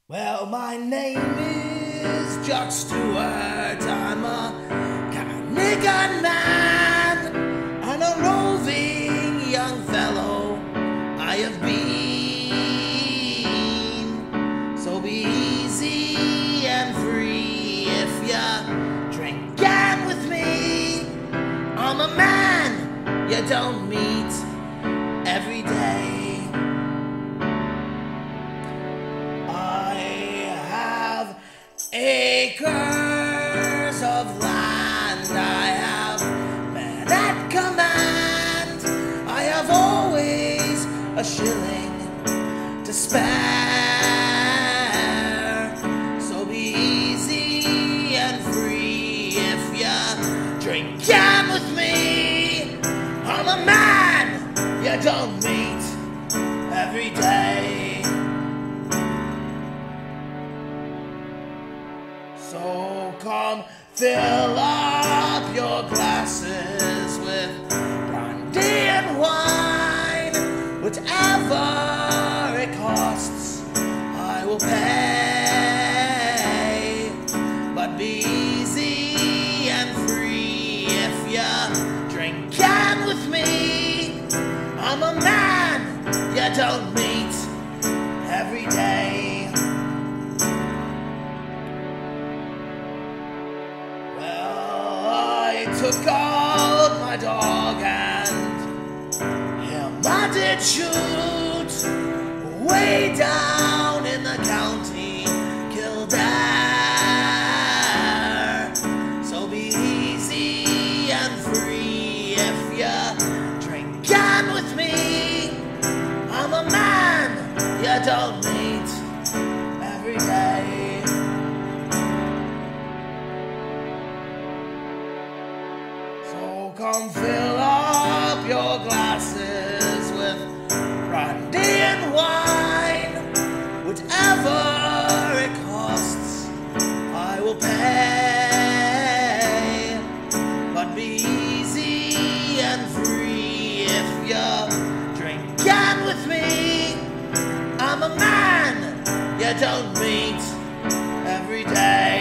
Well, my name is Jock Stewart. I'm a Carnigan man and a roving young fellow I have been. So be easy and free if you drink can with me. I'm a man you don't meet every day. Acres of land I have men at command. I have always a shilling to spare. So be easy and free if you drink can with me. I'm a man you don't meet every day. So come fill up your glasses with brandy and wine. Whatever it costs, I will pay. But be easy and free if you drink can with me. I'm a man you don't meet every day. Took out my dog and him I did shoot way down in the county Kildare. So be easy and free if you drink can with me. I'm a man you don't meet every day. Come fill up your glasses with brandy and wine. Whatever it costs, I will pay. But be easy and free if you drink can with me. I'm a man you don't meet every day.